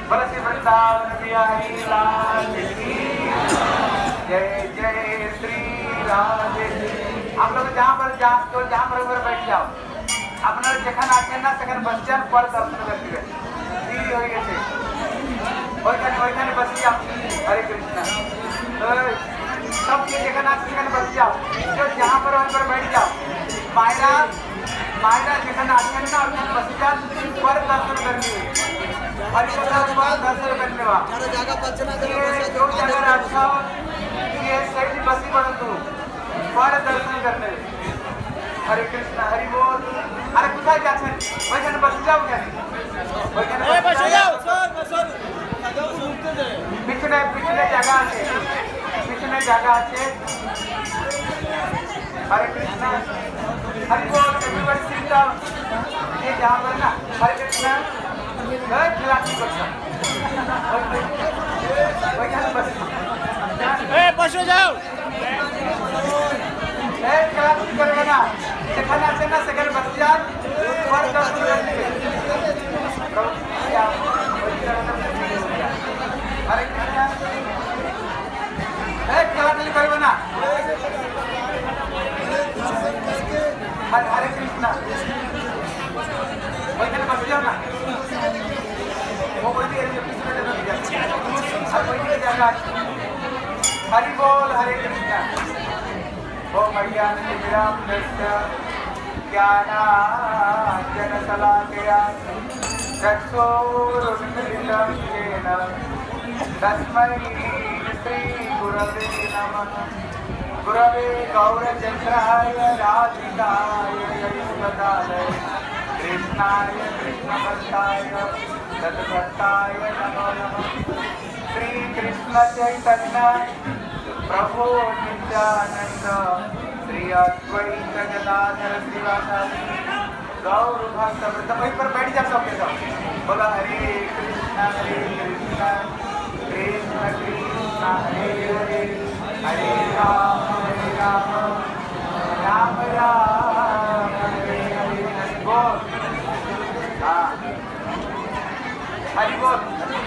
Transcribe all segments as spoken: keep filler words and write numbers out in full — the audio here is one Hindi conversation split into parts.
बोल श्री वृंदावन बिहारी लाल की जय जय श्री राधे। आप लोग जहाँ पर जा तो जहाँ पर ऊपर बैठ जाओ अपना जखन आके ना सखन बस जान पर दर्शन करते फ्री हो गए थे ओइखाने ओइखाने बस जाओ। हरे कृष्णा तो सब ये जखन आके सखन बस जाओ जो जहाँ पर वहीं पर बैठ जाओ। मायरा मायरा जखन आके ना और बस जान पर दर्शन करनी है। हरि पर दर्शन करने वा ये जो जगह अच्छा ये सही बसी बन तू पर दर्शन करने। हरे कृष्णा हरि बोल। अरे कुछ जाते वैसे बस जाओ क्या वैसे बस जाओ पिछले पिछले जगह আছে पिछले जगह আছে। हरे कृष्णा हरि बोल। Everyone sit down. ये जहाँ पर ना हरे कृष्णा गए खिलाड़ी करता वैसे बस ए बस जाओ ए खिलाड़ी करके ना सेकंड आते ना सेकंड बस जा पर दर्शन करने। हरे कृष्णा ए खिलाड़ी करो ना हरे कृष्णा वैसे बस जाओ ना वो कोई भी पिछले जगह जाए हर कोई जगह। हरि बोल। हरे कृष्णा ओम अज्ञानतिमिरान्धस्य ज्ञानाञ्जनशलाकया चक्षुरुन्मीलितं येन तस्मै श्रीगुरवे नमः। गुरवे गौरचन्द्राय राधिकाय यशोदाय कृष्णाय कृष्णभक्ताय तद्भक्ताय नमो नमः। श्रीकृष्ण चैतन्य प्रभु नित्यानंद श्री अद्वैत गदाधर श्रीवासादि गौर भक्त वृंद। वहीं पर बैठ जा सबके सब बोला हरे कृष्णा हरे कृष्णा कृष्ण कृष्णा हरे हरे हरे राम हरे राम राम राम हरे हरे। हरि बोल। हाँ हरि बोल।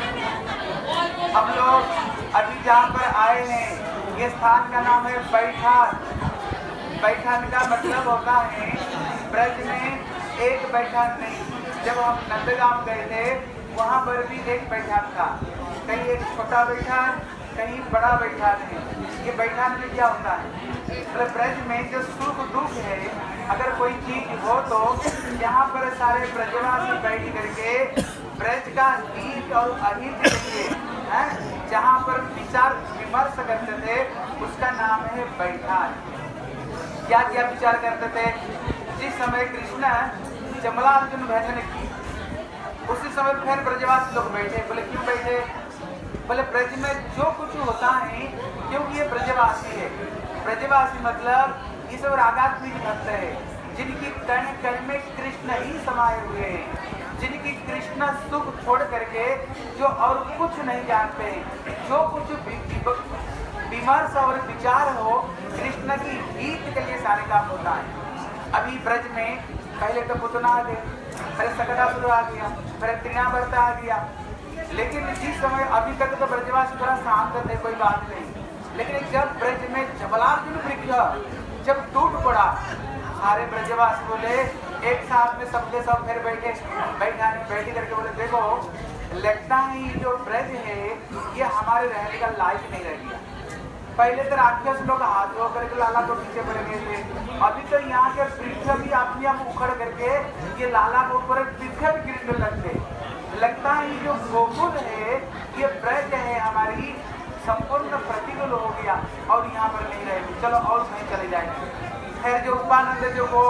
हम लोग अभी जहाँ पर आए हैं ये स्थान का नाम है बैठान। बैठान का मतलब होता है ब्रज में एक बैठान नहीं। जब हम नंदगांव गए थे वहाँ पर भी एक बैठान था। कहीं एक छोटा बैठान कहीं बड़ा बैठान है। ये बैठान में क्या होता है मतलब ब्रज में जो सुख दुख है अगर कोई चीज हो तो यहाँ पर सारे ब्रजवासी बैठ करके ब्रज का हित और अहित के लिए जहाँ पर विचार विमर्श करते थे उसका नाम है बैठान। क्या क्या विचार करते थे। जिस समय कृष्ण जमलार्जुन भजन की उसी समय फिर ब्रजवासी लोग बैठे। बोले क्यों बैठे। बोले ब्रज में जो कुछ होता है क्योंकि ये ब्रजवासी है। ब्रजवासी मतलब ये सब रागात्मिक भक्त है जिनकी कण कण में कृष्ण ही समाये हुए हैं। जिनकी कृष्ण सुख छोड़ करके जो और कुछ नहीं जानते हैं। जो कुछ विमर्श और विचार हो कृष्ण की गीत के लिए सारे काम होता है। अभी ब्रज में पहले तो पुतना आ गए फिर सकटासुर आ गया फिर तृणावर्त आ गया। लेकिन जिस समय अभी तक तो ब्रजवासी थोड़ा शांत थे कोई बात नहीं। लेकिन जब ब्रज में जमलार्जुन वृक्ष जब टूट पड़ा सारे ब्रजवासी बोले एक साथ में सबके सब फिर बैठे बैठाने बैठी करके बोले देखो लगता है ये जो ब्रज है ये हमारे रहने का लायक नहीं रह गया। पहले तो राक्षस लोग हाथ धो करके लाला को पीछे पड़ गए थे। अभी तो यहाँ के वृक्ष भी अपने आप उखड़ करके ये लाला को ऊपर वृक्ष भी गिरने लगते। लगता है ये जो गोकुल है ये ब्रज है हमारी संपूर्ण प्रतिकूल हो गया और यहाँ पर नहीं रहेगी। चलो और कहीं चले जाएंगे। फिर जो उपानंद जो गो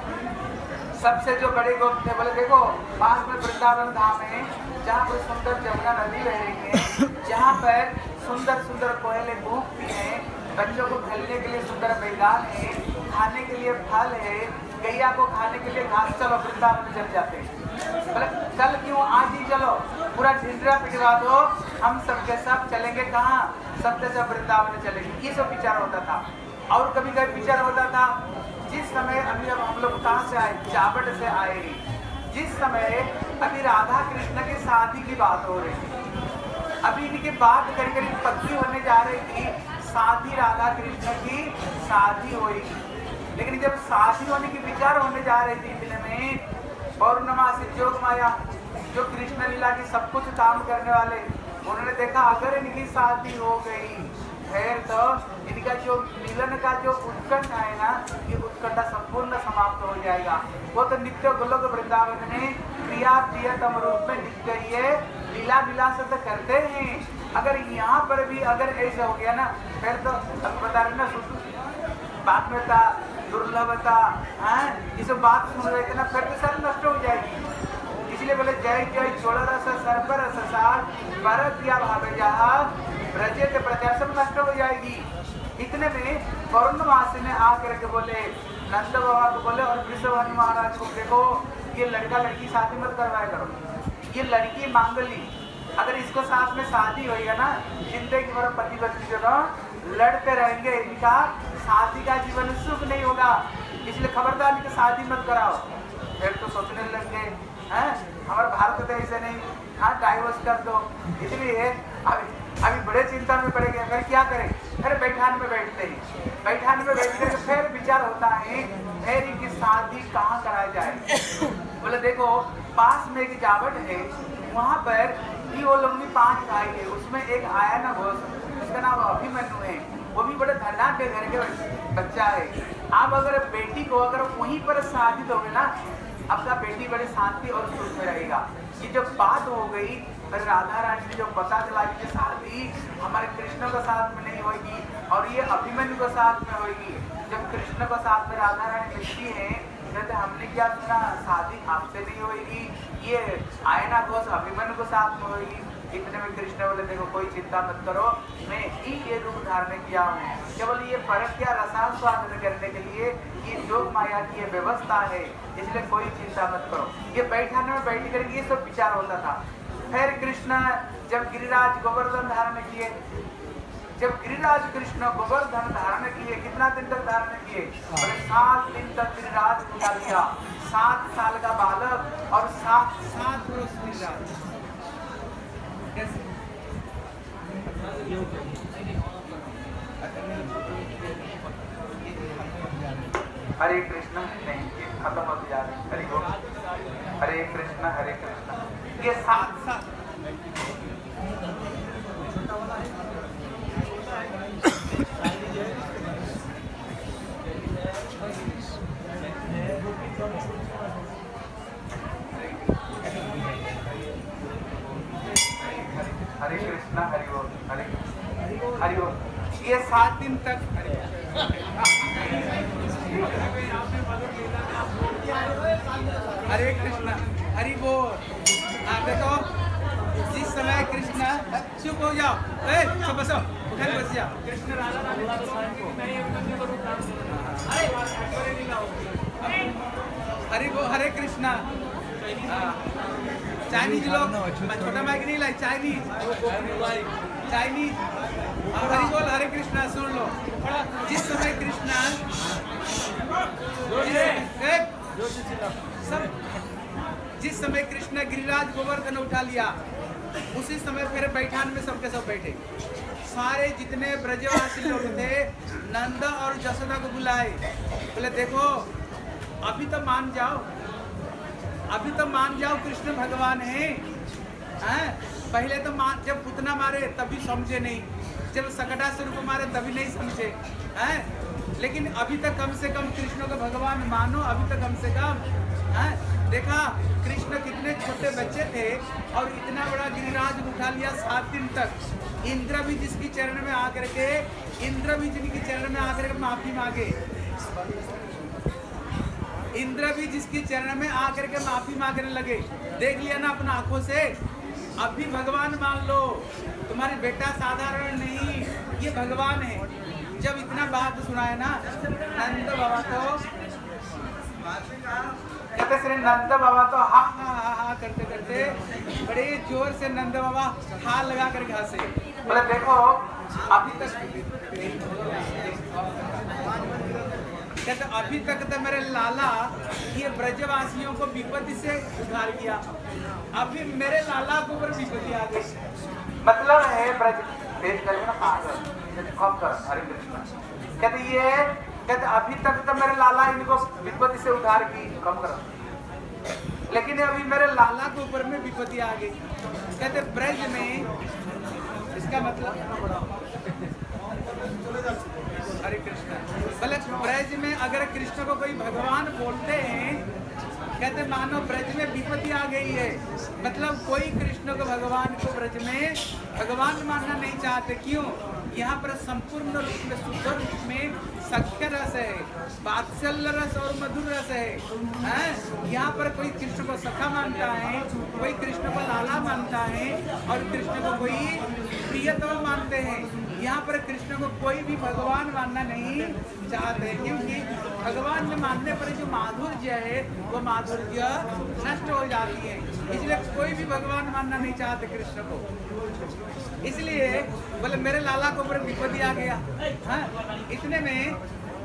सबसे जो बड़े गोप थे बोले देखो पास में वृंदावन धाम है जहाँ पर सुंदर जमुना नदी बह रही है जहाँ पर सुंदर सुंदर कोयले भूखती हैं। बच्चों को खेलने के लिए सुंदर मैदान है खाने के लिए फल है गैया को खाने के लिए घास। चलो वृंदावन चल जाते हैं। बोले चल क्यों आज ही चलो पूरा ढिंडरा पिटवा दो हम सबके सब चलेंगे कहाँ सबके सब वृंदावन चलेंगे। ये सब विचार होता था। और कभी कभी विचार होता था जिस समय अभी अब हम लोग कहाँ से आए चावट से आए जिस समय अभी राधा कृष्ण की शादी की बात हो रही अभी इनकी बात करीब करीब पक्की होने जा रही थी, शादी राधा कृष्ण की शादी होगी। लेकिन जब शादी होने की विचार होने जा रही थी इतने में पौर्णमासी जोग माया जो कृष्ण लीला की सब कुछ काम करने वाले, उन्होंने देखा अगर इनकी शादी हो गई फिर तो इनका जो मिलन का जो उत्कंठा है ना, ये उत्कंठा संपूर्ण समाप्त हो जाएगा। वो तो नित्य गोलोक वृंदावन में प्रिया प्रियतम रूप में नित्य ये लीला विलास तो करते हैं। अगर यहाँ पर भी अगर ऐसे हो गया ना फिर तो अब बता रहे ना बात में था दुर्लभता है, ये सब बात सुन रहे थे ना, फिर तो सब नष्ट हो जाएगी। इसलिए बोले जय जय चोड़ रस सर्पर रसार पर किया भावे जहा ब्रजे के प्रचार सब नष्ट हो जाएगी। इतने में पौर्णमासी ने आकर के बोले नंद बाबा को बोले और वृषभानु महाराज को, देखो ये लड़का लड़की शादी मत करवाया करो, ये लड़की मांग ली, अगर इसको साथ में शादी होगा ना जिंदगी भर पति पत्नी जो लड़ते रहेंगे, इनका शादी का जीवन सुख नहीं होगा, इसलिए खबरदार इनकी शादी मत कराओ। फिर तो सोचने लग गए हैं हमारे भारत तो ऐसे नहीं, हाँ डाइवोर्स कर दो। इसलिए अभी अभी बड़े चिंता में पड़े गए, फिर क्या करें, फिर बैठान में बैठते हैं, बैठान में बैठते हैं फिर विचार होता है फिर इनकी शादी कहाँ कराई जाए। बोले देखो पास में एक जावट है, वहाँ पर भी वो लोग भी पांच भाई है, उसमें एक आया ना घोष, उसका नाम अभिमन्यु है, वो भी बड़े धनाढ्य घर के बच्चा है। आप अगर बेटी को अगर वहीं पर शादी दोगे ना, आपका बेटी बड़े शांति और सुख में रहेगा। ये जब बात हो गई फिर राधा रानी जो पता चला कि शादी हमारे कृष्ण के साथ में नहीं होगी और ये अभिमन्यु के साथ में होगी। जब कृष्ण के साथ में राधा रानी मिलती है कहते हमने क्या सुना शादी आपसे नहीं होगी, ये आयना घोष अभिमन्यु के साथ में होगी। इतने में कृष्ण बोले देखो कोई चिंता मत करो, मैं ही ये रूप धारण किया हूँ, केवल ये परक क्या रसास्वादन करने के लिए ये जोग माया की ये व्यवस्था है, इसलिए कोई चिंता मत करो। ये बैठाने में बैठ कर ये सब विचार होता था। फिर कृष्ण जब गिरिराज गोवर्धन धारण किए, जब गिरिराज कृष्ण गोवर्धन धारण किए, कितना दिन तक धारण किए, बोले सात दिन तक गिरिराज उठा लिया, सात साल का बालक और सात सात वर्ष गिरिराज। हरे कृष्ण नहीं ये खत्म होती जा रही, हरे बोल हरे कृष्ण हरे कृष्ण, ये सात सात हरे कृष्ण हरि बोल हरे हरि बोल, ये सात दिन तक हरे कृष्ण हरि बोल। आप देखो जिस समय कृष्ण चुप हो जाओ, ए चुप बसो, उधर बस जाओ। कृष्ण हरि बोल हरे कृष्णा। चाइनीज लोग छोटा माइक नहीं लाई, चाइनीज चाइनीज हरि बोल हरे कृष्णा सुन लो। जिस समय कृष्णा सब जिस समय कृष्ण गिरिराज गोवर्धन उठा लिया उसी समय फिर बैठान में सबके सब बैठे, सारे जितने ब्रजवासी लोग थे नंद और जसोदा को बुलाए, बोले देखो अभी तो मान जाओ, अभी तो मान जाओ कृष्ण भगवान है, हैं? पहले तो मान, जब पुतना मारे तभी समझे नहीं, जब सकटा स्वरूप मारे तभी नहीं समझे, हैं? लेकिन अभी तक कम से कम कृष्ण को भगवान मानो, अभी तक कम से कम, हैं? देखा कृष्ण कितने छोटे बच्चे थे और इतना बड़ा गिरिराज उठा लिया सात दिन तक। इंद्र भी जिसकी चरण में आकर के इंद्र भी जिनकी चरण में आकर के माफी मांगे, इंद्र भी जिसकी चरण में आकर के माफी मांगने लगे, देख लिया ना अपना आंखों से। अभी भगवान मान लो, तुम्हारी बेटा साधारण नहीं, ये भगवान है। जब इतना बात सुना है ना नंद बाबा तो कहते श्री नंद बाबा तो हा हा हा हा करते करते बड़े जोर से नंद बाबा हाथ लगा कर हंसे, बोले देखो अभी तक कहते अभी तक तो मेरे लाला ये ब्रजवासियों को विपत्ति से उद्धार किया, अभी मेरे लाला के ऊपर विपत्ति आ गई। मतलब है ब्रज तेज करके ना पागल कम कर। हरे कृष्ण कहते ये कहते अभी तक तो मेरे लाला इनको विपत्ति से उद्धार की, कम करो, लेकिन अभी मेरे लाला के ऊपर में विपत्ति आ गई। कहते ब्रज में, इसका मतलब हरे कृष्ण बोले ब्रज में अगर कृष्ण को कोई भगवान बोलते हैं, कहते मानो ब्रज में विपत्ति आ गई है, मतलब कोई कृष्ण को भगवान को ब्रज में भगवान मानना नहीं चाहते। क्यों? यहाँ पर संपूर्ण रूप में शुद्ध रूप में सख्य रस है, वात्सल्य रस और मधुर रस है, हैं? यहाँ पर कोई कृष्ण को सखा मानता है, कोई कृष्ण को लाला मानता है और कृष्ण को कोई प्रियतम मानते हैं। यहाँ पर कृष्ण को कोई भी भगवान मानना नहीं चाहते, क्योंकि भगवान में मानने पर जो माधुर्य है वो माधुर्य नष्ट हो जाती है, इसलिए कोई भी भगवान मानना नहीं चाहते कृष्ण को। इसलिए बोले मेरे लाला के ऊपर विपत्ति आ गया। हाँ, इतने में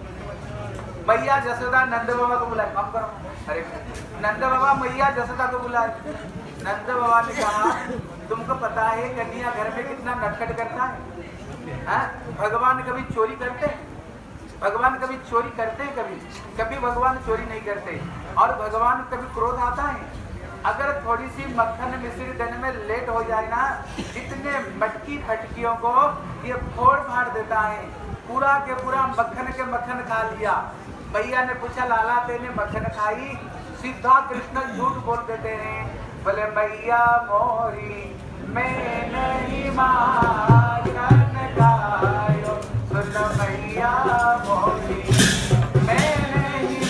मैया जसोदा नंद बाबा को बुलाए, कम करो, अरे नंद बाबा मैया जसोदा को बुलाए। नंद बाबा ने कहा तुमको पता है कन्या घर में कितना नटखट करता है? हाँ? भगवान कभी चोरी करते हैं? भगवान कभी चोरी करते हैं? कभी कभी भगवान चोरी नहीं करते। और भगवान कभी क्रोध आता है? अगर थोड़ी सी मक्खन मिश्री देने में लेट हो जाए ना, जितने मटकी फटकियों को ये फोड़ फाड़ देता है, पूरा के पूरा मक्खन के मक्खन खा लिया। भैया ने पूछा लाला तेने मक्खन खाई? सीधा कृष्ण झूठ बोल देते हैं, बोले भैया मोरी मैं नहीं माखन खायो, सुन भैया मोरी मैं नहीं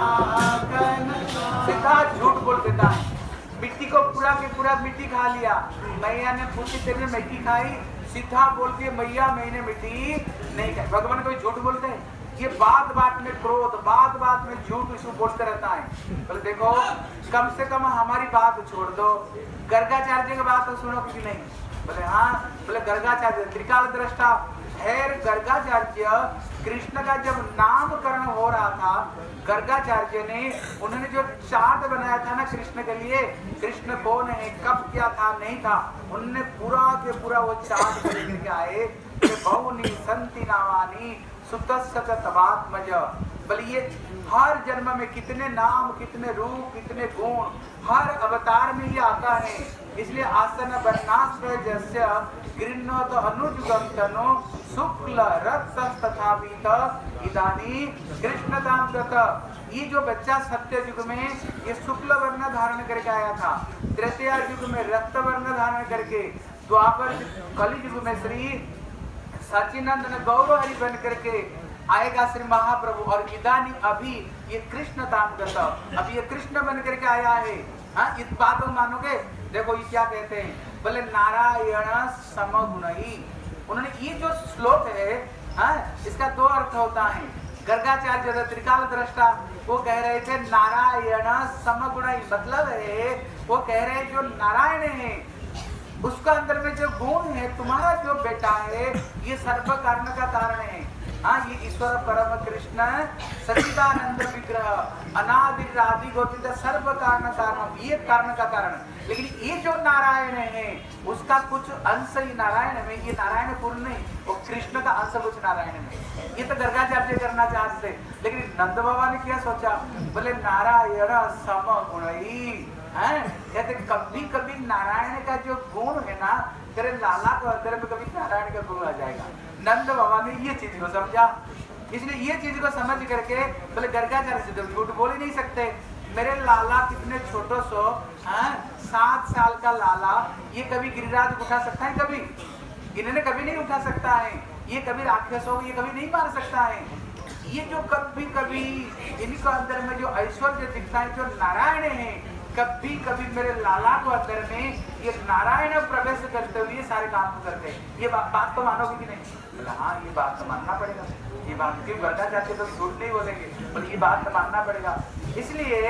माखन, सीधा झूठ बोल देता है। मिट्टी को पूरा के पूरा मिट्टी खा लिया। मैया ने पूछी तेने मिट्टी खाई? सीधा बोलती है मैया मैंने मिट्टी नहीं खाई। भगवान कोई झूठ बोलते हैं? ये बात बात में क्रोध, बात बात में झूठ इसको बोलते रहता है। बोले देखो कम से कम हमारी बात छोड़ दो, गर्गाचार्य की बात तो सुनो कि नहीं? बोले हाँ। बोले गर्गाचार्य त्रिकाल दृष्टा है। गर्गाचार्य कृष्ण का जब नामकरण हो रहा था, गर्गाचार्य ने उन्होंने जो चार्ट बनाया था ना कृष्ण के लिए, कृष्ण कौन है, कब क्या था नहीं था, उन्होंने पूरा के पूरा वो चार्ट लेकर आए कि बहुनी संति नामानी सुतस्य तबात्मज। बोलिए हर जन्म में कितने नाम, कितने रूप, कितने गुण, हर अवतार में ये आता है। इसलिए आसन वर्णाश्रय जस्य गृह्णोत अनुजुगम तनो शुक्ल रक्त तथा पीत इदानी कृष्णताम गत। ये जो बच्चा सत्य युग में ये शुक्ल वर्ण धारण करके आया था, तृतीय युग में रक्त वर्ण धारण करके, द्वापर कलि युग में श्री सचिनंदन गौरव हरि बन करके आएगा श्री महाप्रभु। और इदानी अभी ये कृष्ण ताम गता, अभी ये कृष्ण बन करके आया है। हाँ, इस बात को मानोगे? देखो ये क्या कहते हैं, बोले नारायण समगुणई। उन्होंने ये जो श्लोक है, हाँ, इसका दो अर्थ होता है। गर्गाचार्य त्रिकाल दृष्टा वो कह रहे थे नारायण समगुणई, मतलब है वो कह रहे हैं जो नारायण है उसका अंदर में जो गुण है, तुम्हारा जो बेटा है ये सर्व कारण का कारण है। हाँ, ये ईश्वर परम कृष्ण सच्चिदानंद विग्रह अनादि आदि गोविंद सर्व कारण कारण, ये कारण का कारण। लेकिन ये जो नारायण है उसका कुछ अंश ही नारायण में, ये नारायण पूर्ण नहीं, वो कृष्ण का अंश कुछ नारायण में। ये तो गर्गाचार्य करना चाहते थे, लेकिन नंद बाबा ने क्या सोचा, बोले नारायण समगुणई है। कहते कभी कभी नारायण का जो गुण है ना, तेरे लाला को तेरे पे कभी नारायण का गुण आ जाएगा। नंद बाबा ने ये चीज को समझा, इसलिए ये चीज को समझ करके बोले गर्गाचार्य से तो झूठ बोल ही नहीं सकते। मेरे लाला कितने छोटो सो, हाँ, सात साल का लाला, ये कभी गिरिराज उठा सकता है? कभी इन्होंने कभी नहीं उठा सकता है। ये कभी राक्षस हो, ये कभी नहीं मार सकता है। ये जो कभी कभी इनके अंदर में जो ऐश्वर्य दिखता है, जो नारायण है, कभी कभी मेरे लाला को अंदर में ये नारायण प्रवेश करते हुए सारे काम करते हैं। ये बा, बात तो मानोगे कि नहीं? हाँ, ये बात तो मानना पड़ेगा। ये बात क्यों करना चाहते तो झूठ नहीं बोलेंगे, पर ये बात तो मानना पड़ेगा। इसलिए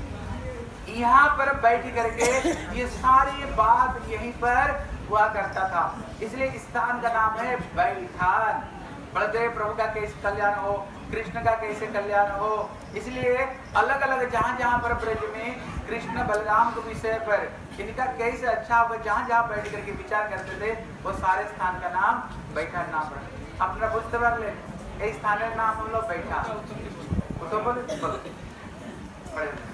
यहाँ पर बैठ करके ये सारी बात यहीं पर हुआ करता था। इसलिए स्थान का नाम है बैठान। बलदेव प्रभु का कैसे कल्याण हो, कृष्ण का कैसे कल्याण हो। इसलिए अलग अलग जहाँ जहाँ पर ब्रज में कृष्ण बलराम के विषय पर इनका कैसे अच्छा वो जहाँ जहाँ बैठ करके विचार करते थे वो सारे स्थान का नाम बैठा नाम पड़ा। अपना बुझते बार ले इस स्थान का नाम हम लोग बैठा तो बोले